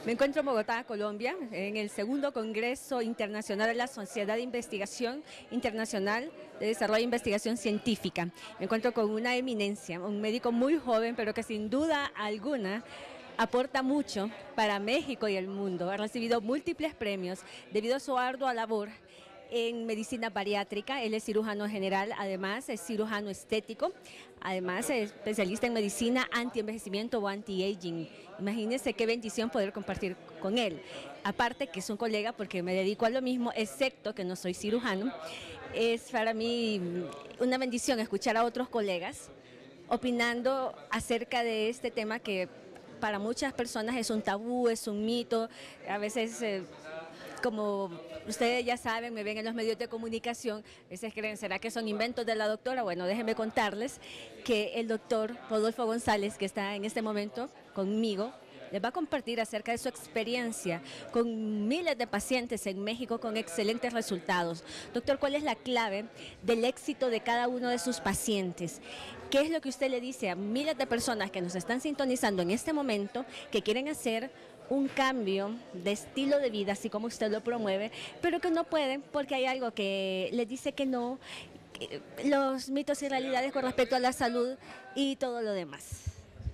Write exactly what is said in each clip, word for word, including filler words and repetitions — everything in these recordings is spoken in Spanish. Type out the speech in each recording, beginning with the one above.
Me encuentro en Bogotá, Colombia, en el segundo Congreso Internacional de la Sociedad de Investigación Internacional de Desarrollo e Investigación Científica. Me encuentro con una eminencia, un médico muy joven, pero que sin duda alguna aporta mucho para México y el mundo. Ha recibido múltiples premios debido a su ardua labor en medicina bariátrica. Él es cirujano general, además es cirujano estético, además es especialista en medicina anti-envejecimiento o anti-aging. Imagínense qué bendición poder compartir con él. Aparte que es un colega porque me dedico a lo mismo, excepto que no soy cirujano. Es para mí una bendición escuchar a otros colegas opinando acerca de este tema que para muchas personas es un tabú, es un mito, a veces... Eh, Como ustedes ya saben, me ven en los medios de comunicación, a veces creen, ¿será que son inventos de la doctora? Bueno, déjenme contarles que el doctor Rodolfo González, que está en este momento conmigo, les va a compartir acerca de su experiencia con miles de pacientes en México con excelentes resultados. Doctor, ¿cuál es la clave del éxito de cada uno de sus pacientes? ¿Qué es lo que usted le dice a miles de personas que nos están sintonizando en este momento, que quieren hacer un cambio de estilo de vida, así como usted lo promueve, pero que no pueden porque hay algo que les dice que no, los mitos y realidades con respecto a la salud y todo lo demás?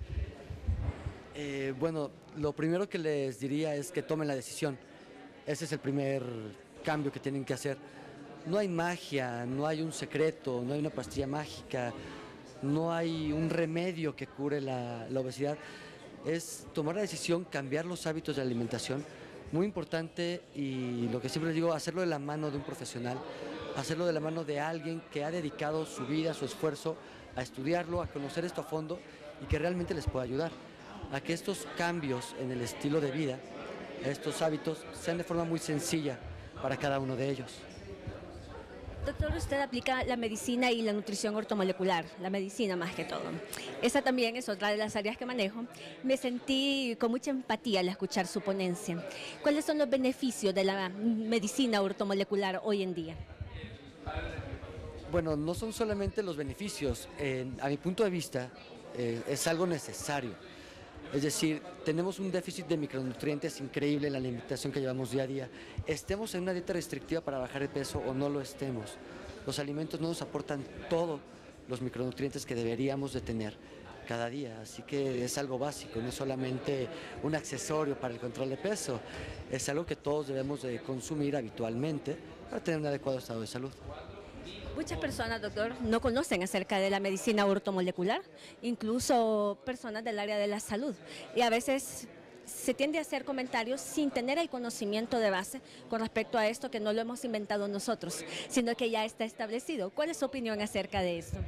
Eh, bueno, lo primero que les diría es que tomen la decisión. Ese es el primer cambio que tienen que hacer. No hay magia, no hay un secreto, no hay una pastilla mágica, no hay un remedio que cure la, la obesidad. Es tomar la decisión, cambiar los hábitos de alimentación, muy importante, y lo que siempre digo, hacerlo de la mano de un profesional, hacerlo de la mano de alguien que ha dedicado su vida, su esfuerzo a estudiarlo, a conocer esto a fondo y que realmente les pueda ayudar a que estos cambios en el estilo de vida, estos hábitos, sean de forma muy sencilla para cada uno de ellos. Doctor, usted aplica la medicina y la nutrición ortomolecular, la medicina más que todo. Esa también es otra de las áreas que manejo. Me sentí con mucha empatía al escuchar su ponencia. ¿Cuáles son los beneficios de la medicina ortomolecular hoy en día? Bueno, no son solamente los beneficios. Eh, a mi punto de vista, eh, es algo necesario. Es decir, tenemos un déficit de micronutrientes increíble en la alimentación que llevamos día a día. Estemos en una dieta restrictiva para bajar de peso o no lo estemos, los alimentos no nos aportan todos los micronutrientes que deberíamos de tener cada día. Así que es algo básico, no es solamente un accesorio para el control de peso, es algo que todos debemos de consumir habitualmente para tener un adecuado estado de salud. Muchas personas, doctor, no conocen acerca de la medicina ortomolecular, incluso personas del área de la salud. Y a veces se tiende a hacer comentarios sin tener el conocimiento de base con respecto a esto, que no lo hemos inventado nosotros, sino que ya está establecido. ¿Cuál es su opinión acerca de esto?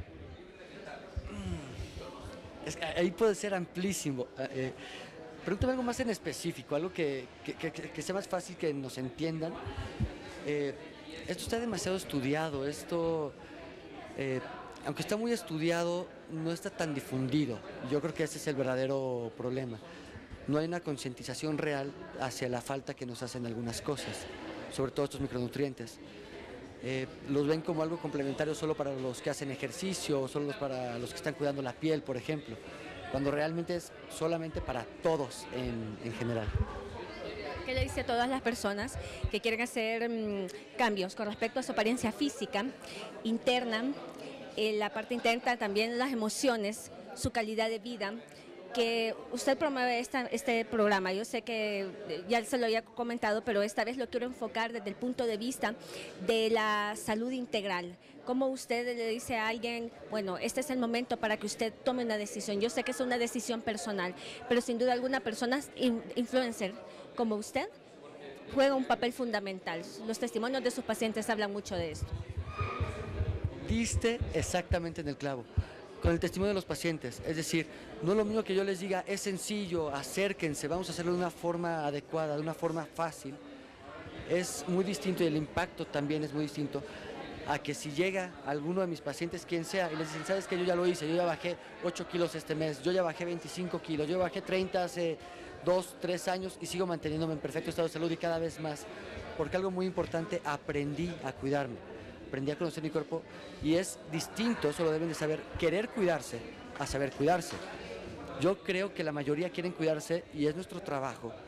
Es que ahí puede ser amplísimo. Eh, pregúntame algo más en específico, algo que, que, que, que sea más fácil que nos entiendan. Eh, Esto está demasiado estudiado, esto, eh, aunque está muy estudiado, no está tan difundido. Yo creo que ese es el verdadero problema. No hay una concientización real hacia la falta que nos hacen algunas cosas, sobre todo estos micronutrientes. Eh, los ven como algo complementario solo para los que hacen ejercicio, o solo para los que están cuidando la piel, por ejemplo, cuando realmente es solamente para todos en, en general. ¿Qué le dice a todas las personas que quieren hacer mmm, cambios con respecto a su apariencia física, interna, eh, la parte interna, también las emociones, su calidad de vida, que usted promueve esta, este programa? Yo sé que ya se lo había comentado, pero esta vez lo quiero enfocar desde el punto de vista de la salud integral. ¿Cómo usted le dice a alguien, bueno, este es el momento para que usted tome una decisión? Yo sé que es una decisión personal, pero sin duda alguna personas influencer como usted juega un papel fundamental. Los testimonios de sus pacientes hablan mucho de esto. Diste exactamente en el clavo, con el testimonio de los pacientes. Es decir, no es lo mismo que yo les diga, es sencillo, acérquense, vamos a hacerlo de una forma adecuada, de una forma fácil. Es muy distinto, y el impacto también es muy distinto a que si llega alguno de mis pacientes, quien sea, y les dicen, ¿sabes qué? Yo ya lo hice, yo ya bajé ocho kilos este mes, yo ya bajé veinticinco kilos, yo bajé treinta hace dos, tres años y sigo manteniéndome en perfecto estado de salud y cada vez más. Porque algo muy importante, aprendí a cuidarme, aprendí a conocer mi cuerpo, y es distinto, eso lo deben de saber, querer cuidarse a saber cuidarse. Yo creo que la mayoría quieren cuidarse y es nuestro trabajo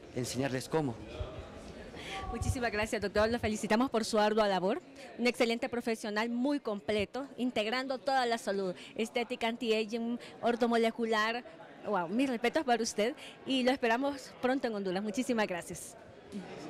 enseñarles cómo. Muchísimas gracias, doctor. Lo felicitamos por su ardua labor. Un excelente profesional, muy completo, integrando toda la salud, estética, anti-aging, ortomolecular. Wow, mis respetos para usted y lo esperamos pronto en Honduras. Muchísimas gracias.